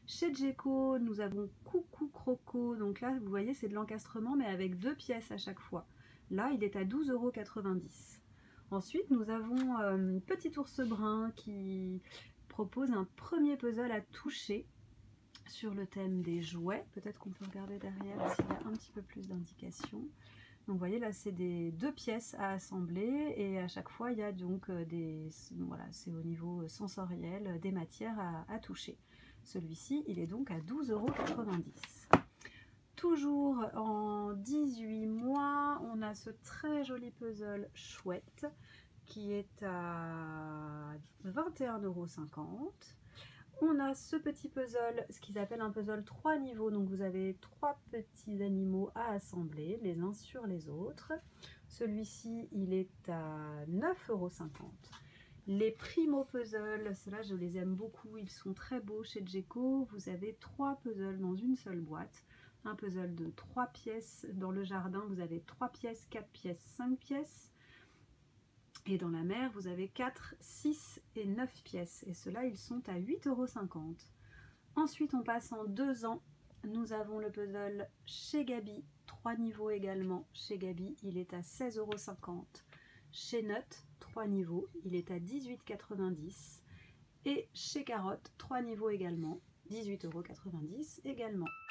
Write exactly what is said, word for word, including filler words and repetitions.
Chez Djeco, nous avons Coucou Croco. Donc là, vous voyez, c'est de l'encastrement, mais avec deux pièces à chaque fois. Là, il est à douze euros quatre-vingt-dix. Ensuite, nous avons euh, Petit Ours Brun qui propose un premier puzzle à toucher sur le thème des jouets. Peut-être qu'on peut regarder derrière s'il y a un petit peu plus d'indications. Donc vous voyez là, c'est des deux pièces à assembler et à chaque fois il y a donc des, voilà, c'est au niveau sensoriel, des matières à, à toucher. Celui-ci, il est donc à douze euros quatre-vingt-dix. Toujours en dix-huit mois, on a ce très joli puzzle chouette qui est à vingt et un euros cinquante. On a ce petit puzzle, ce qu'ils appellent un puzzle trois niveaux. Donc vous avez trois petits animaux à assembler les uns sur les autres. Celui-ci, il est à neuf euros cinquante. Les primo puzzles, ceux-là je les aime beaucoup, ils sont très beaux chez Djeco. Vous avez trois puzzles dans une seule boîte. Un puzzle de trois pièces. Dans le jardin, vous avez trois pièces, quatre pièces, cinq pièces. Et dans la mer, vous avez quatre, six et neuf pièces. Et ceux-là, ils sont à huit euros cinquante. Ensuite, on passe en deux ans. Nous avons le puzzle chez Gabi, trois niveaux également. Chez Gabi, il est à seize euros cinquante. Chez Nut, trois niveaux, il est à dix-huit euros quatre-vingt-dix. Et chez Carotte, trois niveaux également, dix-huit euros quatre-vingt-dix également.